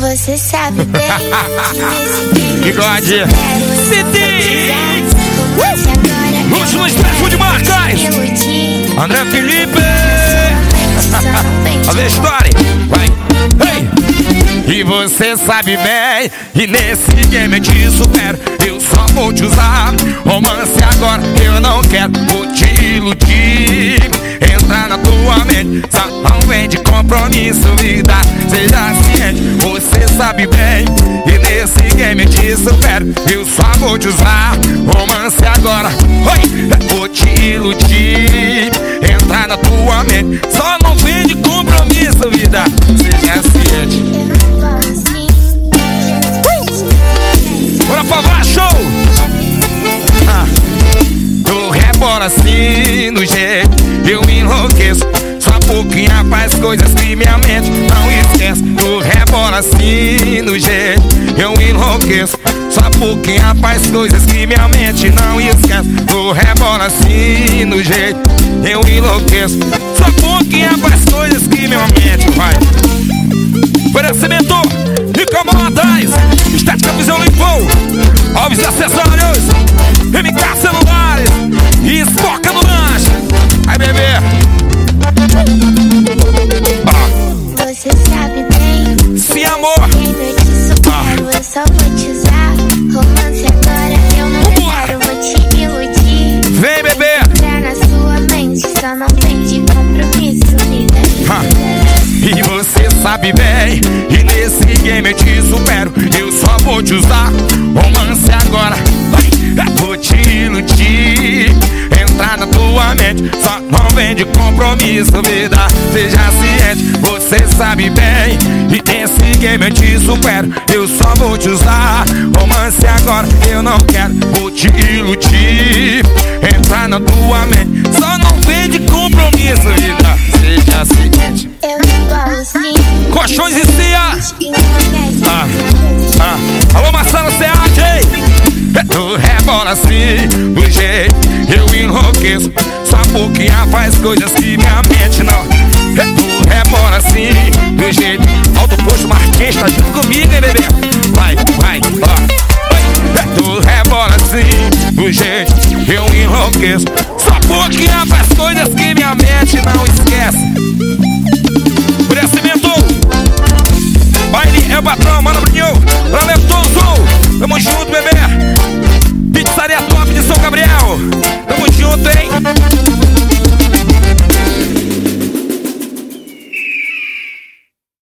Você sabe bem. Bigode City. Último expresso de marcas. André Felipe. A ver a história. Vai. Hey. E você sabe bem, e nesse game eu te supero. Eu só vou te usar. Romance agora eu não quero. Vou te iludir, entrar na tua mente. Só não vem de compromisso, vida, seja ciente. Você sabe bem, e nesse game eu te supero. Eu só vou te usar. Romance agora, oi, vou te iludir, entrar na tua mente. Só não vem de compromisso, vida, seja ciente. Bora pra baixo! Tu rebola assim no jeito, eu me enlouqueço. Só pouquinho faz coisas que minha mente não esquece. Tu rebola assim no jeito, eu me enlouqueço. Só pouquinho faz coisas que minha mente não esquece. Tu rebola assim no jeito, eu enlouqueço. Só pouquinho faz coisas que minha mente vai. Oferecimento de Camaradas, Estética Visão Limpou, Alves Acessórios, MK Celulares e Espoca no Lanche. Aí, bebê. Você sabe bem. Sim, amor. Eu te supero, eu só vou te usar. Romance agora eu não quero, vou te iludir. Vem, bebê. Entrar na sua mente, só não tem de compromisso, vida. E você sabe bem, e nesse game eu te supero. Eu só vou te usar. Romance agora, vou te iludir, entrar na tua mente. Só não vem de compromisso, vida, seja ciente. Você sabe bem, e nesse game eu te supero. Eu só vou te usar. Romance agora eu não quero, vou te iludir, entrar na tua mente. Só não vem de compromisso, vida, seja ciente. Colchões e Cia. Alô, Marcelo Seade. Tu rebola assim do jeito, eu enlouqueço. Só pouquinho faz coisas que minha mente não. Tu rebola assim do jeito. Alto Posto Marquês, tá junto comigo, hein, bebê? Vai, vai, ó. Tu rebola assim do jeito, eu enlouqueço.